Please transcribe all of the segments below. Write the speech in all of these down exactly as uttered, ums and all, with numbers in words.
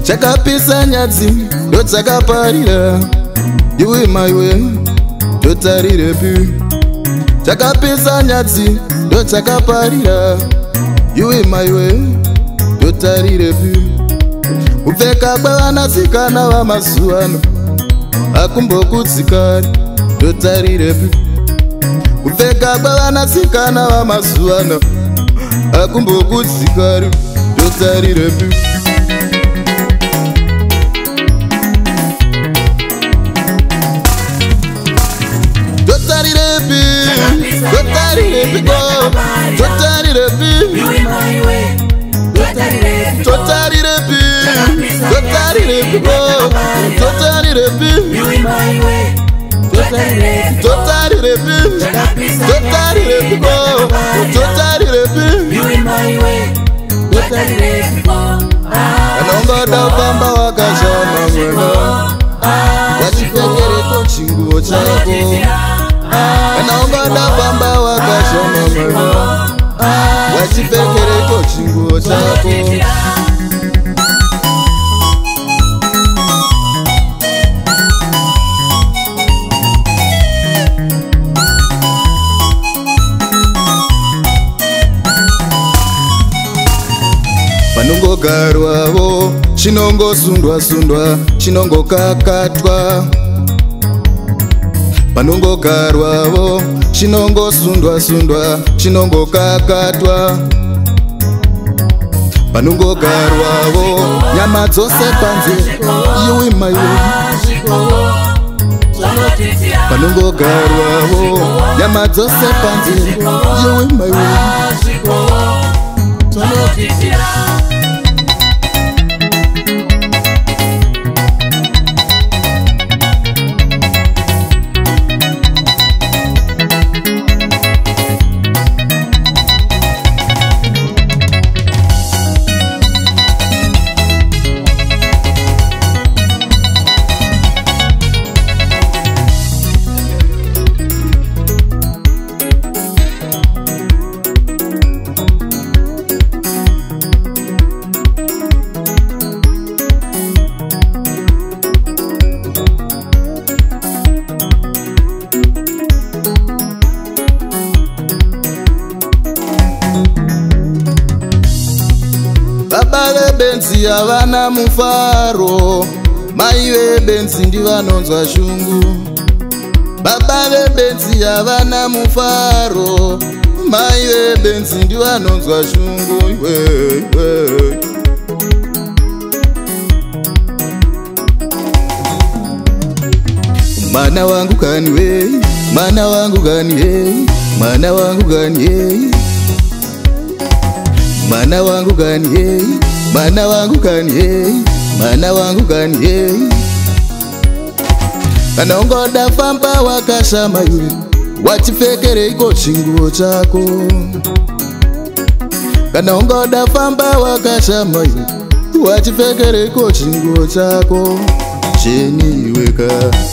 chakapisa nyadzi ndodzakaparira iwe maiwe ndotarirepi chakapisa nyadzi ndodzakaparira iwe maiwe ndotarirepi kupfeka kwevanasikana vamazuano akumbokudzikari ndotarirepi kupfeka kwevanasikana vamazuano akumbokudzikari ndotarirepi ndotarirepi ndotarirepi ndotarirepi ndotarirepi ndotarirepi ndotarirepi ndotarirepi ndotarirepi ndotarirepi anongoda ufamba wakashama mwena wachipfekereko chinguo chako anongoda ufamba wakashama mwena wachipfekereko chinguo chako panongogarwavo chinongosundwa sundwa chinongokakatwa panongogarwavo chinongosundwa sundwa chinongokakatwa panongogarwavo nyama dzose panze iwe maiwe panongogarwavo nyama dzose panze iwe maiwe baba vebenzi havana mufaro mai vebenzi ndivanonzwa shungu baba vebenzi havana mufaro mai vebenzi ndivanonzwa shungu iwe, iwe. Mwana wangu kani we mwana wangu kani we mwana wangu kani we Mana wangu gani ye, mana wangu gani ye, mana wangu gani ye. Anongoda famba wakashama yule, wachipfekere iko chinguo chako. Anongoda famba wakashama yule, wachipfekere iko chinguo chako. Cheni weka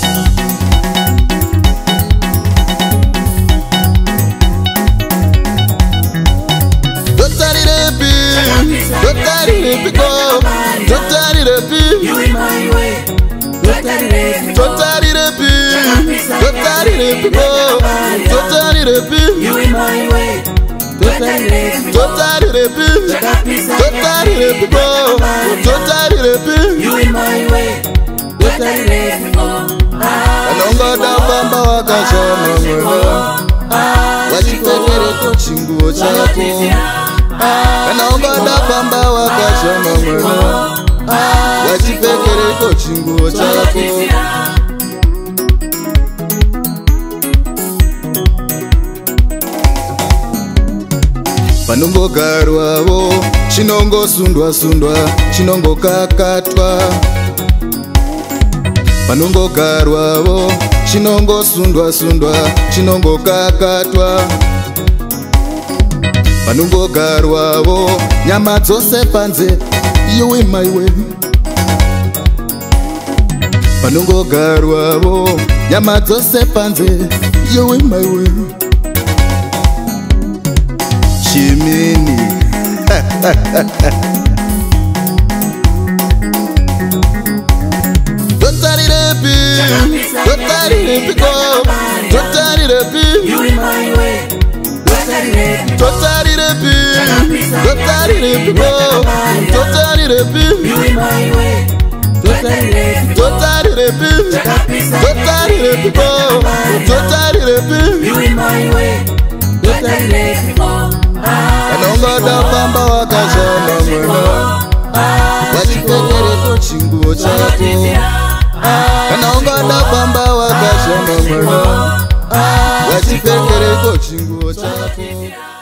Totarirepi go, totarirepi, totarirepi, totarirepi go, totarirepi, totarirepi, totarirepi go, totarirepi. Anongoda famba wakashama mwena, wachipfekereko chinguo chako. Anongoda famba wakashama mwena, wachipfekereko chinguo chako. Panongogarwavo chinongosundwa sundwa chinongokakatwa panongogarwavo chinongosundwa sundwa chinongokakatwa panongogarwavo nyama dzose panze iwe maiwe panongogarwavo nyama dzose panze iwe maiwe chimini totarire piko, totarire pi, totarire pi, totarire piko, totarire pi, totarire pi, totarire piko, totarire pi. Kanongoda pamba wakashama mwana, wachipekere kuchinguo chako. Kanongoda pamba wakashama mwana, wachipekere kuchinguo chako.